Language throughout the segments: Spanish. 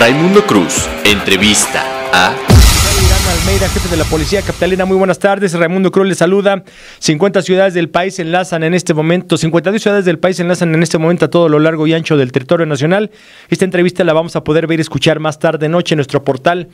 Raimundo Cruz, entrevista a... Irán Almeida, jefe de la Policía Capitalina. Muy buenas tardes, Raimundo Cruz le saluda. 50 ciudades del país enlazan en este momento, 52 ciudades del país enlazan en este momento a todo lo largo y ancho del territorio nacional. Esta entrevista la vamos a poder ver y escuchar más tarde noche en nuestro portal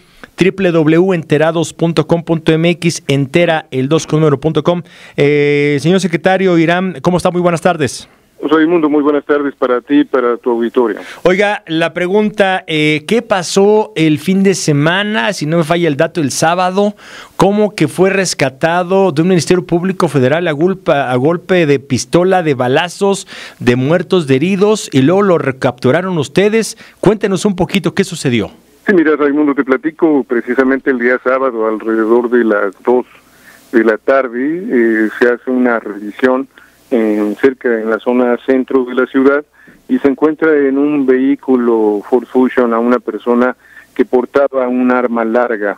www.enterados.com.mx, entera el 2.com. Señor secretario Irán, ¿cómo está? Muy buenas tardes. Raimundo, muy buenas tardes para ti y para tu auditorio. Oiga, la pregunta, ¿qué pasó el fin de semana? Si no me falla el dato, el sábado, ¿cómo que fue rescatado de un Ministerio Público Federal a golpe de pistola, de balazos, de muertos, de heridos, y luego lo recapturaron ustedes? Cuéntenos un poquito qué sucedió. Sí, mira, Raimundo, te platico precisamente el día sábado, alrededor de las 2 de la tarde, se hace una revisión cerca en la zona centro de la ciudad y se encuentra en un vehículo Ford Fusion a una persona que portaba un arma larga,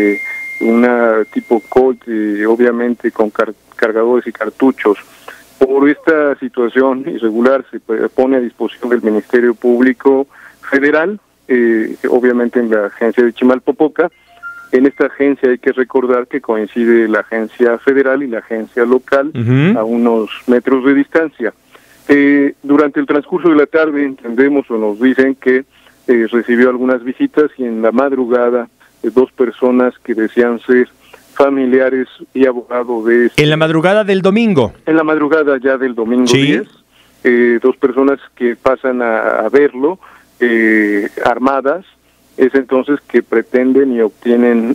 una tipo Colt, obviamente con cargadores y cartuchos. Por esta situación irregular se pone a disposición del Ministerio Público Federal, obviamente en la agencia de Chimalpopoca. En esta agencia hay que recordar que coincide la agencia federal y la agencia local a unos metros de distancia. Durante el transcurso de la tarde entendemos o nos dicen que recibió algunas visitas y en la madrugada 2 personas que decían ser familiares y abogados de... ¿En la madrugada del domingo? En la madrugada ya del domingo, ¿sí? 10, 2 personas que pasan a verlo armadas. Es entonces que pretenden y obtienen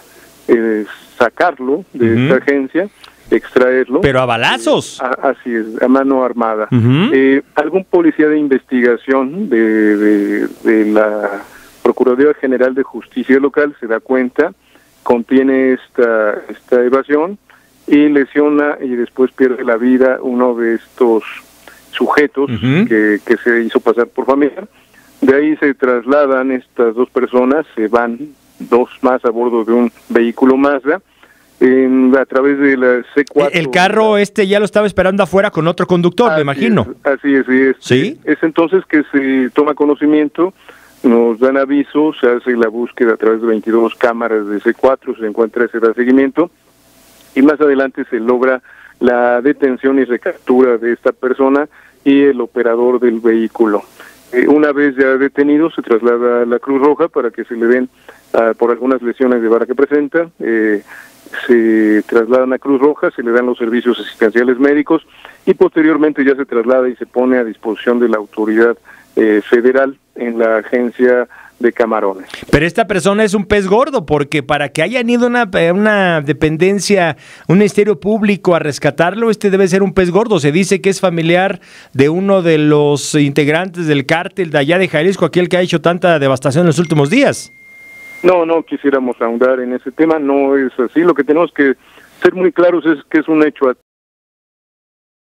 sacarlo de esta agencia, extraerlo. ¿Pero a balazos? Así es, a mano armada. Algún policía de investigación de la Procuraduría General de Justicia Local se da cuenta, contiene esta evasión y lesiona y después pierde la vida uno de estos sujetos que se hizo pasar por familiar. De ahí se trasladan estas 2 personas, se van 2 más a bordo de un vehículo Mazda, a través de la C4. El carro ya lo estaba esperando afuera con otro conductor, me imagino. Así es. ¿Sí? Es entonces que se toma conocimiento, nos dan aviso, se hace la búsqueda a través de 22 cámaras de C4, se encuentra, se da seguimiento, y más adelante se logra la detención y recaptura de esta persona y el operador del vehículo. Una vez ya detenido, se traslada a la Cruz Roja para que se le den, por algunas lesiones de bala que presenta, se trasladan a Cruz Roja, se le dan los servicios asistenciales médicos y posteriormente ya se traslada y se pone a disposición de la autoridad federal en la agencia de Camarones. Pero esta persona es un pez gordo, porque para que hayan ido una dependencia, un ministerio público a rescatarlo, debe ser un pez gordo. Se dice que es familiar de uno de los integrantes del cártel de allá de Jalisco, aquel que ha hecho tanta devastación en los últimos días. No quisiéramos ahondar en ese tema, no es así. Lo que tenemos que ser muy claros es que es un hecho